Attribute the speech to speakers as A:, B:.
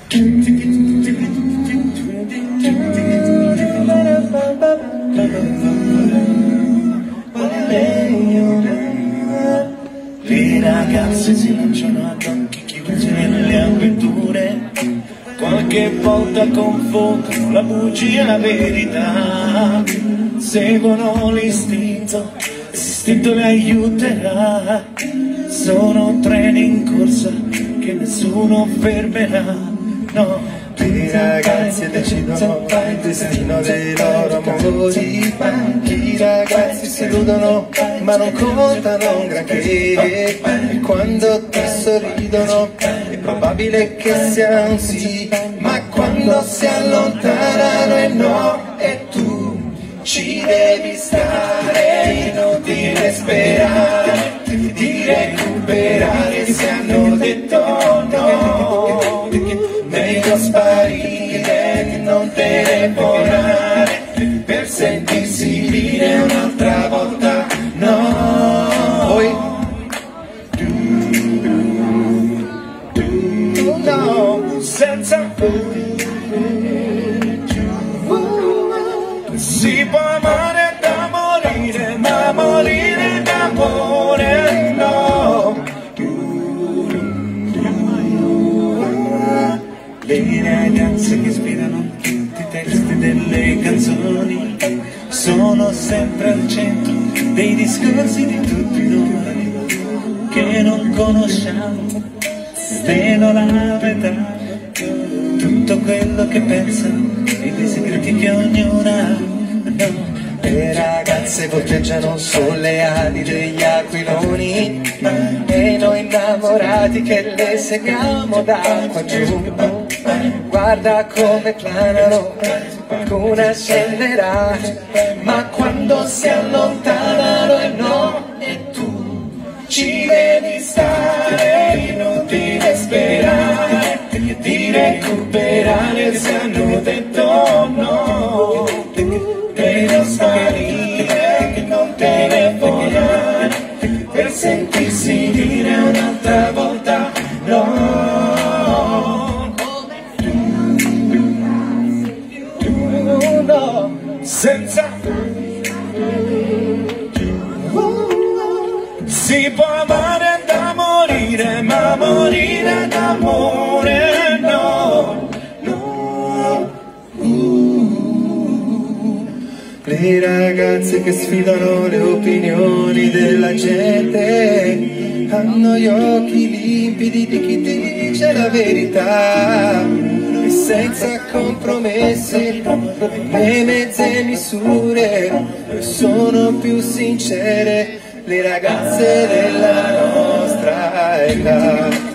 A: Le ragazze si lanciano ad occhi chiusi nelle avventure, qualche volta confondono la bugia e la verità, seguono l'istinto, l'istinto le aiuterà, sono treni in corsa che nessuno fermerà, no.
B: I ragazzi decidono il destino dei loro amori, i ragazzi si illudono ma non contano un granché, e quando ti sorridono è probabile che sia un sì, ma quando si allontanano è no, e tu ci devi stare, inutile sperare di recuperare se hanno detto no. Meglio sparire, non telefonare, per sentirsi dire un'altra volta no. Poi no, senza si può amare da morire, ma morire d'amore no. Le ragazze che sfidano tutti i testi delle canzoni sono sempre al centro dei discorsi di tutti noi che non conosciamo nemmeno la verità, tutto quello che pensano e dei segreti che ognuno ha, no. Le ragazze volteggiano sulle ali degli aquiloni e noi innamorati che le seguiamo da qua giù. Guarda come planano, qualcuna scenderà, ma quando si allontanano è no, e tu ci devi stare, inutile sperare di recuperare se hanno detto no. Meglio sparire che non telefonare, per sentirsi dire un'altra volta no. No, senza si può amare da morire, ma morire d'amore no. Le ragazze che sfidano le opinioni della gente hanno gli occhi limpidi di chi dice la verità, e senza compromessi né mezze misure sono più sincere le ragazze della nostra età.